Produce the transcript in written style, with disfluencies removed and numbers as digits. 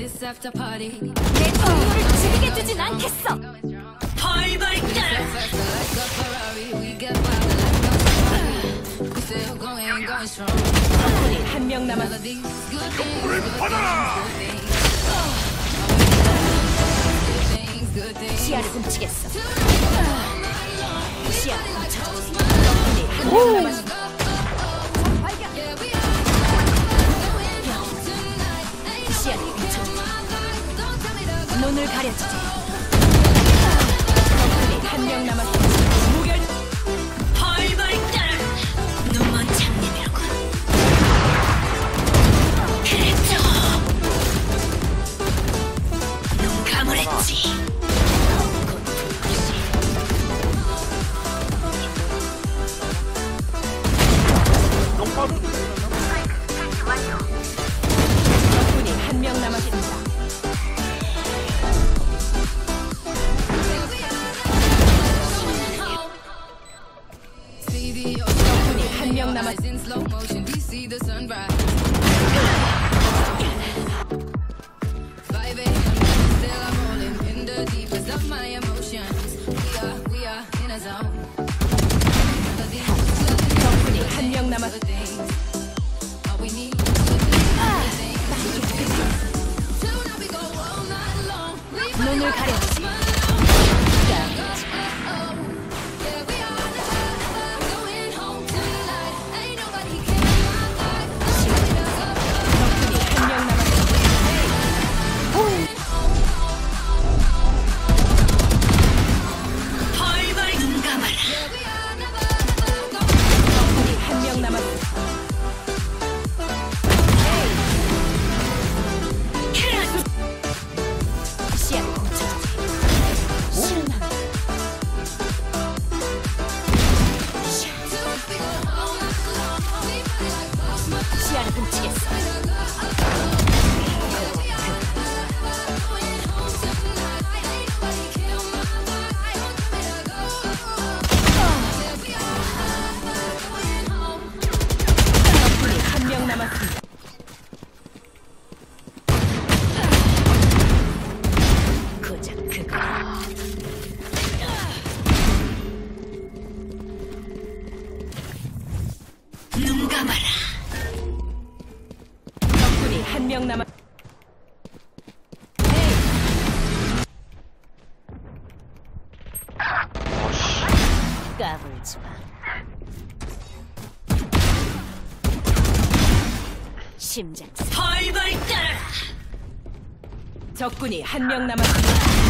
내 친구를 죽이게 두진 않겠어. 벌벌 따라. 적군이 한 명 남았어. 시야를 훔치겠어. 시야를 훔쳐. 적군이 한 명 남았어. 시야를 훔쳐. 눈을 가려주지. 적군이 한 명 남았어. 무결. 벌벌 따라. 눈먼 장님이라고. 그랬죠. 눈 감으랬지. 적군이 한 명 남았습니다. 적군이 한 명 남았습니다. 적군이 한 명 남았습니다. 눈을 가려주지. 적군이 한 명 남았습니다. 벌벌 눈 감아라. 적군이 한 명 남았습니다. 시야를 훔쳐주지. 실망. 시야를 훔치겠어. 적군이 한 명 남았습니다. 고작 그거. 눈 감아라. 적군이 한 명 남았. 까불지 마. 심장. 벌벌 따라. 적군이 한 명 남았습니다.